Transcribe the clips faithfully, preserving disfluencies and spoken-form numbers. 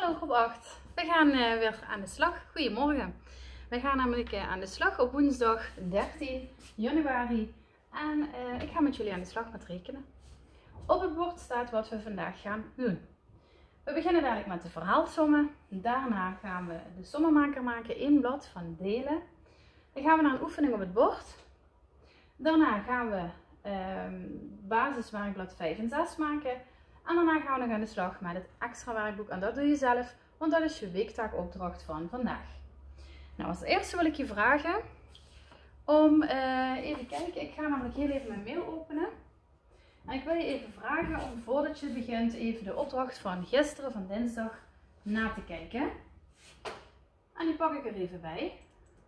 Hallo groep acht. We gaan uh, weer aan de slag. Goedemorgen. We gaan namelijk uh, aan de slag op woensdag dertien januari. En uh, ik ga met jullie aan de slag met rekenen. Op het bord staat wat we vandaag gaan doen. We beginnen dadelijk met de verhaalsommen. Daarna gaan we de sommenmaker maken, één blad van delen. Dan gaan we naar een oefening op het bord. Daarna gaan we uh, basiswerkblad vijf en zes maken. En daarna gaan we nog aan de slag met het extra werkboek. En dat doe je zelf, want dat is je weektaakopdracht van vandaag. Nou, als eerste wil ik je vragen om uh, even kijken. Ik ga namelijk heel even mijn mail openen. En ik wil je even vragen om voordat je begint even de opdracht van gisteren, van dinsdag, na te kijken. En die pak ik er even bij.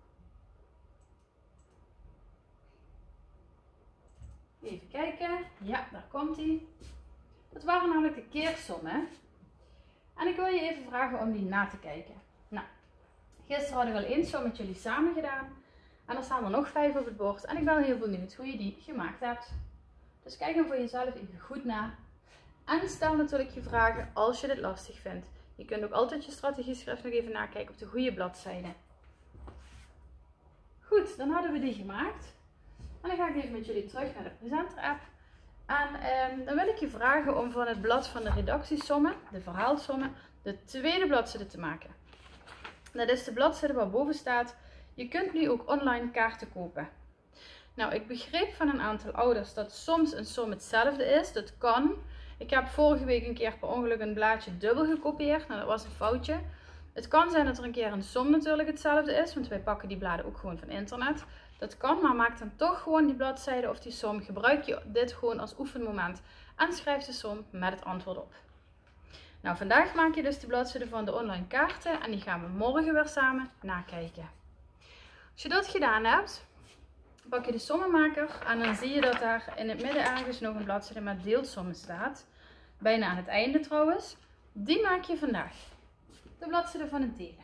Even kijken. Ja, daar komt hij. Dat waren namelijk de keersommen. En ik wil je even vragen om die na te kijken. Nou, gisteren hadden we al één som met jullie samen gedaan. En er staan er nog vijf op het bord. En ik ben heel benieuwd hoe je die gemaakt hebt. Dus kijk hem voor jezelf even goed na. En stel natuurlijk je vragen als je dit lastig vindt. Je kunt ook altijd je strategieschrift nog even nakijken op de goede bladzijde. Goed, dan hadden we die gemaakt. En dan ga ik even met jullie terug naar de presenter app. En eh, dan wil ik je vragen om van het blad van de redactiesommen, de verhaalsommen, de tweede bladzijde te maken. Dat is de bladzijde waar boven staat, je kunt nu ook online kaarten kopen. Nou, ik begreep van een aantal ouders dat soms een som hetzelfde is. Dat kan. Ik heb vorige week een keer per ongeluk een blaadje dubbel gekopieerd. Nou, dat was een foutje. Het kan zijn dat er een keer een som natuurlijk hetzelfde is, want wij pakken die bladen ook gewoon van internet. Dat kan, maar maak dan toch gewoon die bladzijde of die som. Gebruik je dit gewoon als oefenmoment en schrijf de som met het antwoord op. Nou, vandaag maak je dus de bladzijde van de online kaarten en die gaan we morgen weer samen nakijken. Als je dat gedaan hebt, pak je de sommenmaker en dan zie je dat daar in het midden ergens nog een bladzijde met deelsommen staat. Bijna aan het einde trouwens. Die maak je vandaag. De bladzijde van het delen.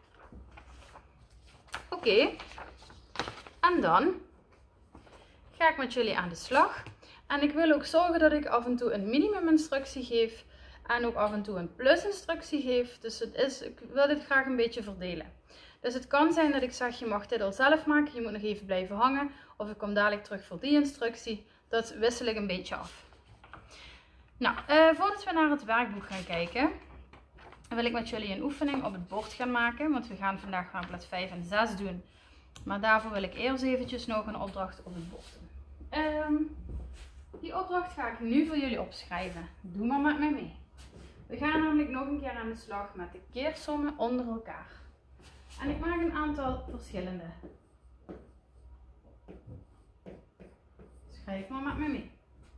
Oké. Okay. En dan ga ik met jullie aan de slag. En ik wil ook zorgen dat ik af en toe een minimuminstructie geef. En ook af en toe een plusinstructie geef. Dus het is, ik wil dit graag een beetje verdelen. Dus het kan zijn dat ik zeg, je mag dit al zelf maken. Je moet nog even blijven hangen. Of ik kom dadelijk terug voor die instructie. Dat wissel ik een beetje af. Nou, uh, voordat we naar het werkboek gaan kijken, wil ik met jullie een oefening op het bord gaan maken. Want we gaan vandaag werkblad vijf en zes doen. Maar daarvoor wil ik eerst eventjes nog een opdracht op het bord doen. Um, die opdracht ga ik nu voor jullie opschrijven. Doe maar met mij mee. We gaan namelijk nog een keer aan de slag met de keersommen onder elkaar. En ik maak een aantal verschillende. Schrijf maar met mij mee.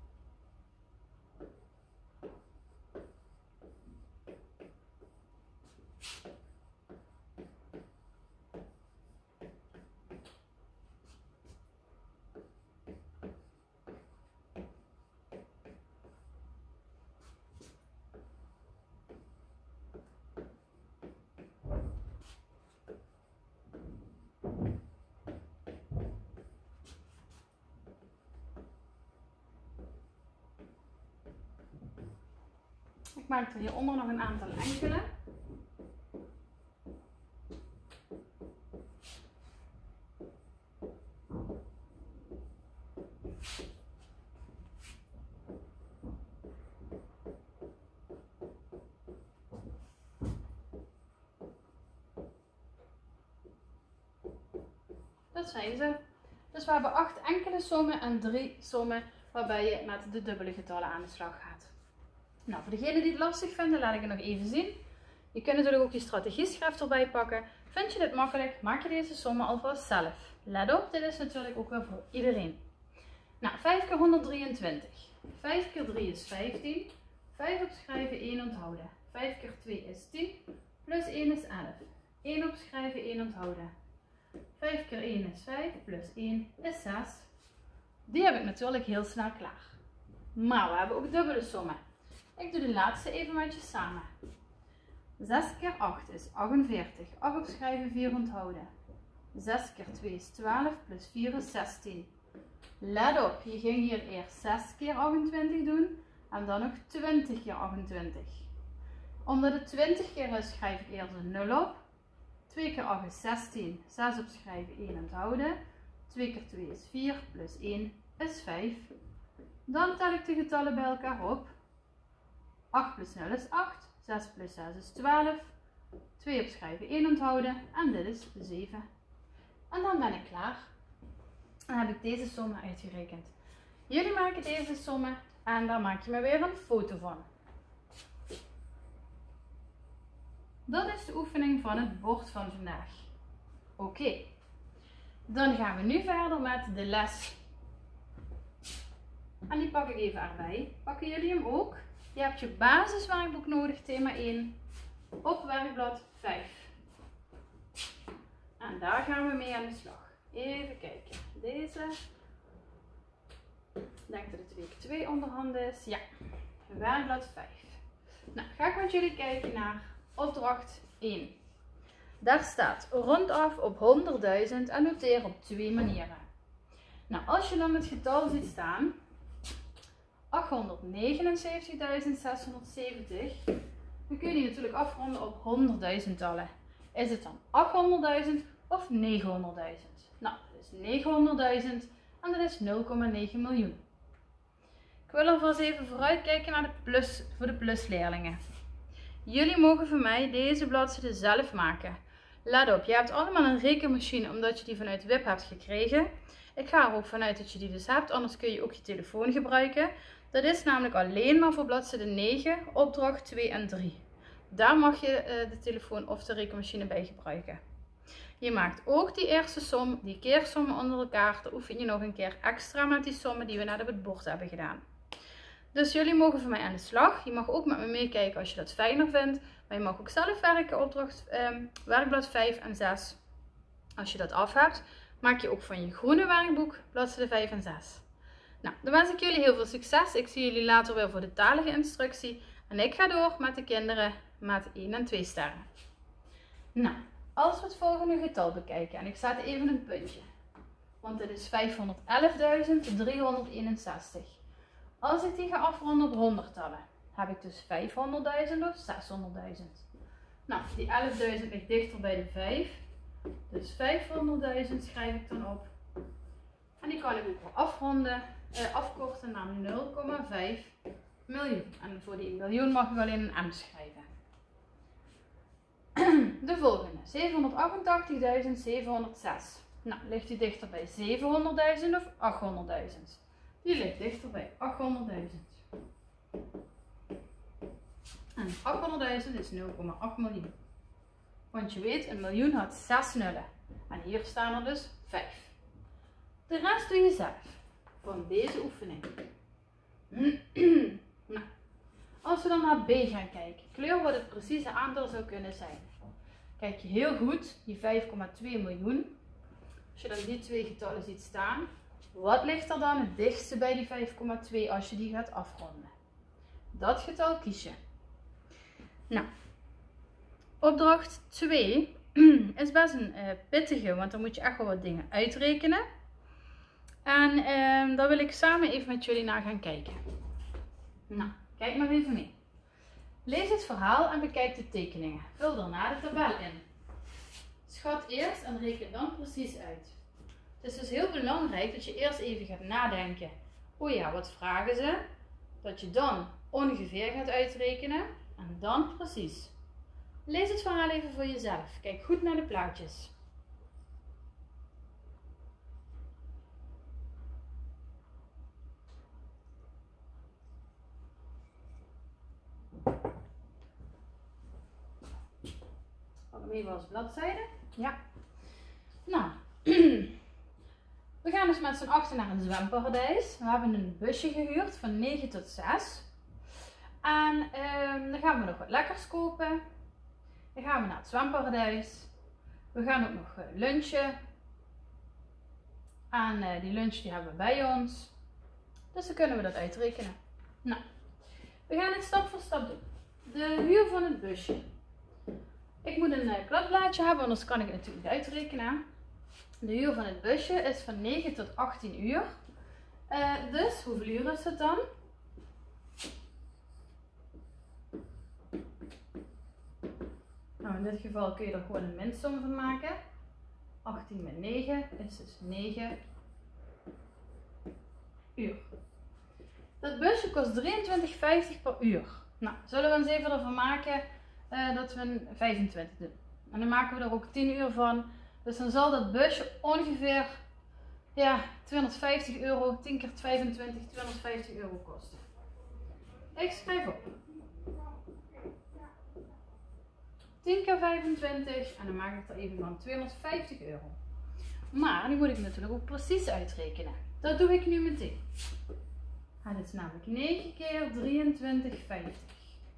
Ik maak er hieronder nog een aantal enkele. Dat zijn ze. Dus we hebben acht enkele sommen en drie sommen waarbij je met de dubbele getallen aan de slag gaat. Nou, voor degenen die het lastig vinden, laat ik het nog even zien. Je kunt natuurlijk ook je strategieschrift erbij pakken. Vind je dit makkelijk, maak je deze sommen alvast zelf. Let op, dit is natuurlijk ook wel voor iedereen. Nou, vijf keer honderddrieëntwintig. vijf keer drie is vijftien. vijf opschrijven, één onthouden. vijf keer twee is tien. Plus één is elf. één opschrijven, één onthouden. vijf keer één is vijf. Plus één is zes. Die heb ik natuurlijk heel snel klaar. Maar we hebben ook dubbele sommen. Ik doe de laatste even met je samen. zes keer acht is achtenveertig. acht opschrijven, vier onthouden. zes keer twee is twaalf. Plus vier is zestien. Let op, je ging hier eerst zes keer achtentwintig doen. En dan nog twintig keer achtentwintig. Omdat het twintig keer is, schrijf ik eerst een nul op. twee keer acht is zestien. zes opschrijven, één onthouden. twee keer twee is vier, plus één is vijf. Dan tel ik de getallen bij elkaar op. acht plus nul is acht. zes plus zes is twaalf. twee opschrijven, één onthouden. En dit is zeven. En dan ben ik klaar. Dan heb ik deze sommen uitgerekend. Jullie maken deze sommen en daar maak je me weer een foto van. Dat is de oefening van het bord van vandaag. Oké. Okay. Dan gaan we nu verder met de les. En die pak ik even erbij. Pakken jullie hem ook? Je hebt je basiswerkboek nodig, thema één, op werkblad vijf. En daar gaan we mee aan de slag. Even kijken. Deze. Ik denk dat het week twee onderhand is. Ja, werkblad vijf. Nou, ga ik met jullie kijken naar opdracht één. Daar staat rondaf op honderdduizend en noteer op twee manieren. Nou, als je dan het getal ziet staan, achthonderdnegenenzeventigduizend zeshonderdzeventig, dan kun je die natuurlijk afronden op honderdduizendtallen. Is het dan achthonderdduizend of negenhonderdduizend? Nou, dat is negenhonderdduizend en dat is nul komma negen miljoen. Ik wil alvast even vooruit kijken naar de plus, voor de plusleerlingen. Jullie mogen voor mij deze bladzijde zelf maken. Let op, je hebt allemaal een rekenmachine omdat je die vanuit W I P hebt gekregen. Ik ga er ook vanuit dat je die dus hebt, anders kun je ook je telefoon gebruiken. Dat is namelijk alleen maar voor bladzijde negen, opdracht twee en drie. Daar mag je uh, de telefoon of de rekenmachine bij gebruiken. Je maakt ook die eerste som, die keersommen onder elkaar. Dan oefen je nog een keer extra met die sommen die we net op het bord hebben gedaan. Dus jullie mogen voor mij aan de slag. Je mag ook met me meekijken als je dat fijner vindt. Maar je mag ook zelf werken, opdracht um, werkblad vijf en zes. Als je dat af hebt, maak je ook van je groene werkboek bladzijde vijf en zes. Nou, dan wens ik jullie heel veel succes. Ik zie jullie later weer voor de talige instructie. En ik ga door met de kinderen met één en twee sterren. Nou, als we het volgende getal bekijken. En ik zet even een puntje. Want dit is vijfhonderdelfduizend driehonderdeenenzestig. Als ik die ga afronden op honderdtallen, heb ik dus vijfhonderdduizend of zeshonderdduizend. Nou, die elfduizend ligt dichter bij de vijf. Dus vijfhonderdduizend schrijf ik dan op. En die kan ik ook wel afronden, eh, afkorten naar nul komma vijf miljoen. En voor die miljoen mag ik alleen een M schrijven. De volgende, zevenhonderdachtentachtigduizend zevenhonderdzes. Nou, ligt die dichter bij zevenhonderdduizend of achthonderdduizend? Die ligt dichter bij achthonderdduizend. En achthonderdduizend is nul komma acht miljoen. Want je weet, een miljoen had zes nullen. En hier staan er dus vijf. De rest doe je zelf. Van deze oefening. Nou, als we dan naar B gaan kijken. Kleur wat het precieze aantal zou kunnen zijn. Kijk je heel goed, die vijf komma twee miljoen. Als je dan die twee getallen ziet staan. Wat ligt er dan het dichtste bij die vijf komma twee als je die gaat afronden? Dat getal kies je. Nou, opdracht twee is best een uh, pittige, want dan moet je echt wel wat dingen uitrekenen. En uh, daar wil ik samen even met jullie naar gaan kijken. Nou, kijk maar even mee. Lees het verhaal en bekijk de tekeningen. Vul daarna de tabel in. Schat eerst en reken dan precies uit. Het is dus heel belangrijk dat je eerst even gaat nadenken. Oh ja, wat vragen ze? Dat je dan ongeveer gaat uitrekenen en dan precies. Lees het verhaal even voor jezelf. Kijk goed naar de plaatjes. Pak hem even als bladzijde. Ja. Nou. We gaan dus met z'n achten naar een zwemparadijs. We hebben een busje gehuurd van negen tot zes. En um, dan gaan we nog wat lekkers kopen. Dan gaan we naar het zwemparadijs. We gaan ook nog uh, lunchen. En uh, die lunch die hebben we bij ons. Dus dan kunnen we dat uitrekenen. Nou, we gaan het stap voor stap doen. De huur van het busje. Ik moet een uh, kladblaadje hebben, anders kan ik het natuurlijk niet uitrekenen. De huur van het busje is van negen tot achttien uur. Uh, dus hoeveel uur is het dan? in dit geval kun je er gewoon een minsom van maken. achttien min negen is dus negen uur. Dat busje kost drieëntwintig vijftig per uur. Nou, zullen we eens even ervan maken uh, dat we een vijfentwintig doen. En dan maken we er ook tien uur van. Dus dan zal dat busje ongeveer ja, tweehonderdvijftig euro, tien keer vijfentwintig, tweehonderdvijftig euro kosten. Ik schrijf op. tien keer vijfentwintig en dan maak ik er even van tweehonderdvijftig euro. Maar die moet ik natuurlijk ook precies uitrekenen. Dat doe ik nu meteen. Het is namelijk negen keer drieëntwintig vijftig.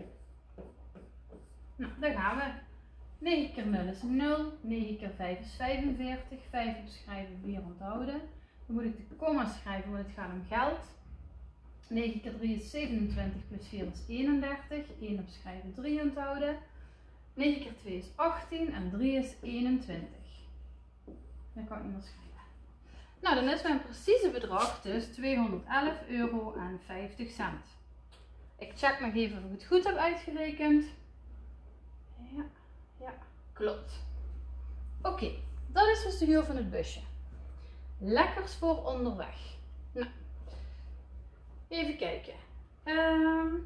Nou, daar gaan we. negen keer nul is nul, negen keer vijf is vijfenveertig, vijf opschrijven, vier onthouden. Dan moet ik de komma schrijven, want het gaat om geld. negen keer drie is zevenentwintig, plus vier is eenendertig, één opschrijven, drie onthouden. negen keer twee is achttien en drie is eenentwintig. Dat kan ik niet meer schrijven. Nou, dan is mijn precieze bedrag dus tweehonderdelf euro en vijftig cent. Ik check nog even of ik het goed heb uitgerekend. Ja, ja, klopt. Oké, okay, dat is dus de huur van het busje. Lekkers voor onderweg. Nou, even kijken. Um,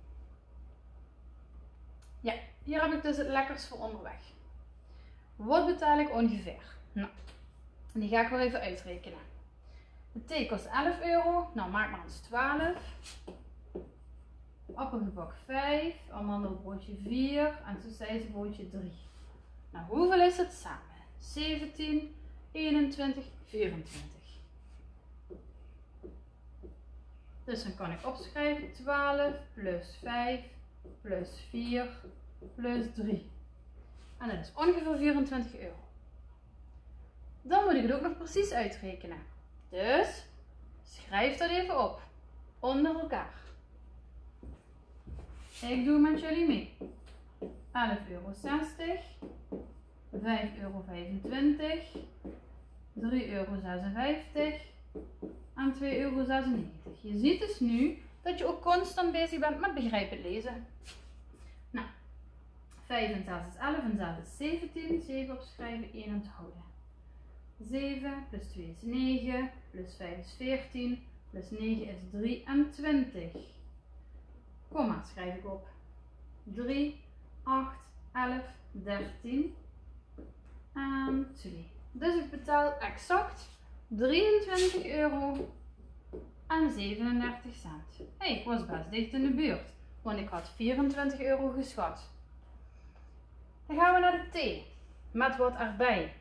ja, hier heb ik dus het lekkers voor onderweg. Wat betaal ik ongeveer? Nou, die ga ik wel even uitrekenen. De thee kost elf euro. Nou, maak maar eens twaalf. Appelgebak vijf. Amandelbroodje vier. En sausijzenbroodje drie. Nou, hoeveel is het samen? zeventien, eenentwintig, vierentwintig. Dus dan kan ik opschrijven twaalf plus vijf plus vier plus drie. En dat is ongeveer vierentwintig euro. Dan moet ik het ook nog precies uitrekenen. Dus schrijf dat even op. Onder elkaar. Ik doe met jullie mee. elf euro zestig. vijf euro vijfentwintig. drie euro zesenvijftig. En twee euro zesennegentig. Je ziet dus nu dat je ook constant bezig bent met begrijpend lezen. Nou, vijf en zes is elf en zes is zeventien. zeven opschrijven, één onthouden. zeven plus twee is negen, plus vijf is veertien, plus negen is drieëntwintig. Komma schrijf ik op. drie, acht, elf, dertien en twee. Dus ik betaal exact drieëntwintig euro en zevenendertig cent. Hey, ik was best dicht in de buurt, want ik had vierentwintig euro geschat. Dan gaan we naar de thee, met wat erbij.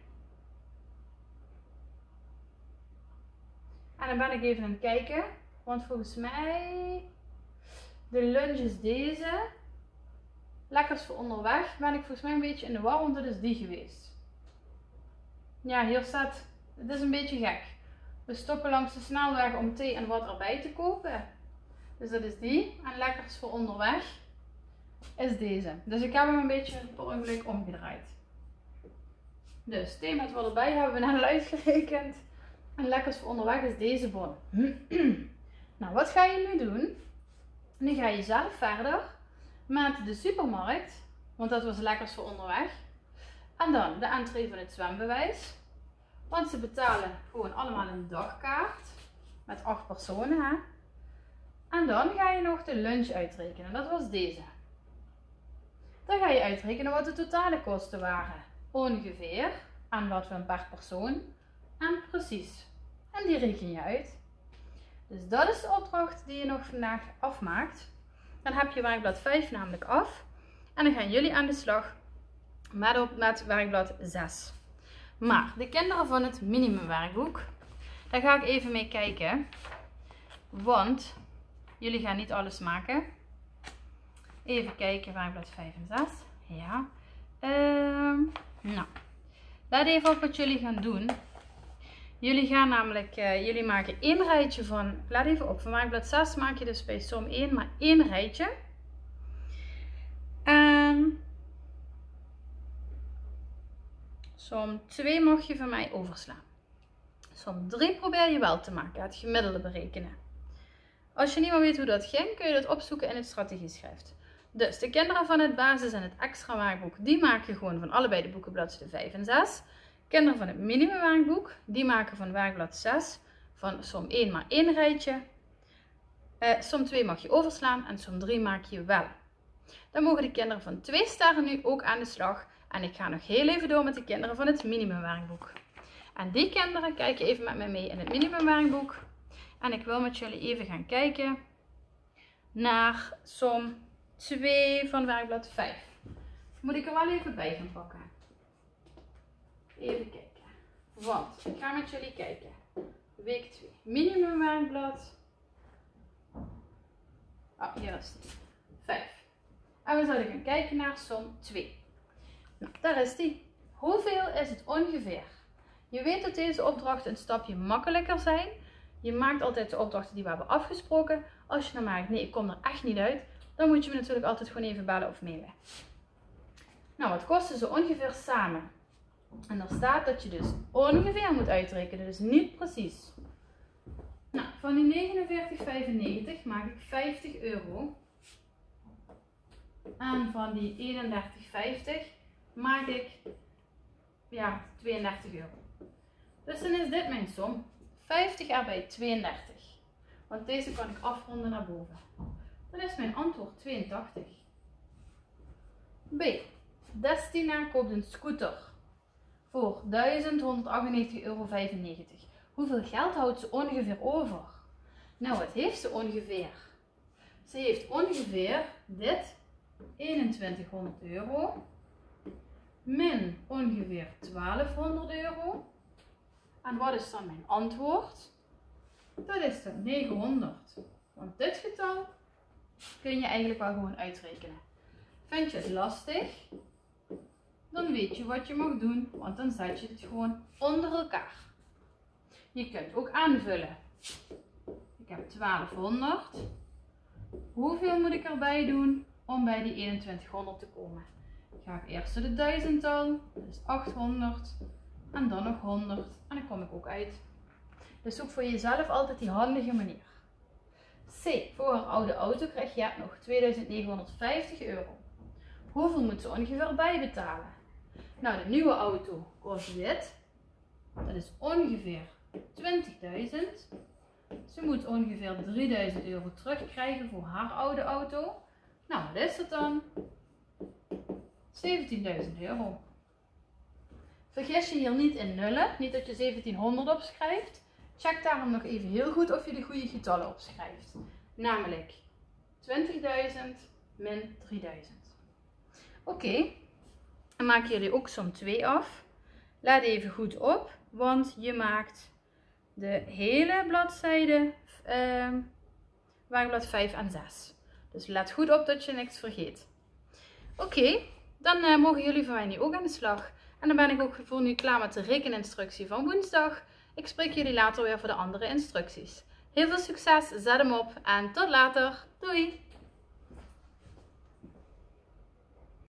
En dan ben ik even aan het kijken, want volgens mij, de lunch is deze. Lekkers voor onderweg ben ik volgens mij een beetje in de war, want dat is die geweest. Ja, hier staat, het is een beetje gek. We stoppen langs de snelweg om thee en wat erbij te kopen. Dus dat is die. En lekkers voor onderweg is deze. Dus ik heb hem een beetje per ongeluk omgedraaid. Dus thee met wat erbij hebben we net uitgerekend. En lekkers voor onderweg is deze bon. Nou, wat ga je nu doen? Nu ga je zelf verder met de supermarkt. Want dat was lekkers voor onderweg. En dan de entree van het zwembewijs. Want ze betalen gewoon allemaal een dagkaart. Met acht personen. Hè? En dan ga je nog de lunch uitrekenen. Dat was deze. Dan ga je uitrekenen wat de totale kosten waren. Ongeveer. En wat we per persoon. En precies. En die reken je uit. Dus dat is de opdracht die je nog vandaag afmaakt. Dan heb je werkblad vijf namelijk af. En dan gaan jullie aan de slag met, op, met werkblad zes. Maar de kinderen van het minimumwerkboek, daar ga ik even mee kijken. Want jullie gaan niet alles maken. Even kijken, werkblad vijf en zes. Ja. Um, nou, let even op wat jullie gaan doen. Jullie gaan namelijk, uh, jullie maken één rijtje van, let even op, van werkblad zes maak je dus bij som één maar één rijtje. En som twee mag je van mij overslaan. Som drie probeer je wel te maken, het gemiddelde berekenen. Als je niet meer weet hoe dat ging, kun je dat opzoeken in het strategieschrift. Dus de kinderen van het basis en het extra werkboek, die maken gewoon van allebei de boeken bladzijde vijf en zes. Kinderen van het minimum werkboek, die maken van werkblad zes van som één maar één rijtje. Uh, som twee mag je overslaan en som drie maak je wel. Dan mogen de kinderen van twee sterren nu ook aan de slag. En ik ga nog heel even door met de kinderen van het minimumwerkboek. En die kinderen kijken even met mij mee in het minimumwerkboek. En ik wil met jullie even gaan kijken naar som twee van werkblad vijf. Moet ik er wel even bij gaan pakken. Even kijken. Want ik ga met jullie kijken. Week twee. Minimumwerkblad. Oh, hier is die. vijf. En we zouden gaan kijken naar som twee. Nou, daar is die. Hoeveel is het ongeveer? Je weet dat deze opdrachten een stapje makkelijker zijn. Je maakt altijd de opdrachten die we hebben afgesproken. Als je dan maakt, nee, ik kom er echt niet uit, dan moet je me natuurlijk altijd gewoon even bellen of mailen. Nou, wat kosten ze ongeveer samen? En daar staat dat je dus ongeveer moet uitrekenen, dus niet precies. Nou, van die negenenveertig vijfennegentig maak ik vijftig euro. En van die eenendertig vijftig maak ik ja, tweeëndertig euro. Dus dan is dit mijn som. vijftig erbij tweeëndertig. Want deze kan ik afronden naar boven. Dan is mijn antwoord tweeëntachtig. B. Destina koopt een scooter voor duizend honderdachtennegentig euro vijfennegentig. Hoeveel geld houdt ze ongeveer over? Nou, wat heeft ze ongeveer? Ze heeft ongeveer dit, eenentwintighonderd euro, min ongeveer twaalfhonderd euro. En wat is dan mijn antwoord? Dat is dan negenhonderd. Want dit getal kun je eigenlijk wel gewoon uitrekenen. Vind je het lastig? Dan weet je wat je mag doen, want dan zet je het gewoon onder elkaar. Je kunt ook aanvullen. Ik heb twaalfhonderd. Hoeveel moet ik erbij doen om bij die eenentwintighonderd te komen? Ik ga eerst door de duizendtal, dat is achthonderd. En dan nog honderd. En dan kom ik ook uit. Dus zoek voor jezelf altijd die handige manier. C. Voor haar oude auto krijg je nog tweeduizend negenhonderdvijftig euro. Hoeveel moet ze ongeveer bijbetalen? Nou, de nieuwe auto kost dit. Dat is ongeveer twintigduizend. Ze moet ongeveer drieduizend euro terugkrijgen voor haar oude auto. Nou, wat is dat dan? zeventienduizend euro. Vergis je hier niet in nullen, niet dat je zeventienhonderd opschrijft. Check daarom nog even heel goed of je de goede getallen opschrijft. Namelijk twintigduizend min drieduizend. Oké, okay. Dan maken jullie ook som twee af. Laat even goed op, want je maakt de hele bladzijde uh, werkblad vijf en zes. Dus let goed op dat je niks vergeet. Oké, okay. Dan uh, mogen jullie van mij nu ook aan de slag. En dan ben ik ook voor nu klaar met de rekeninstructie van woensdag. Ik spreek jullie later weer voor de andere instructies. Heel veel succes, zet hem op en tot later. Doei!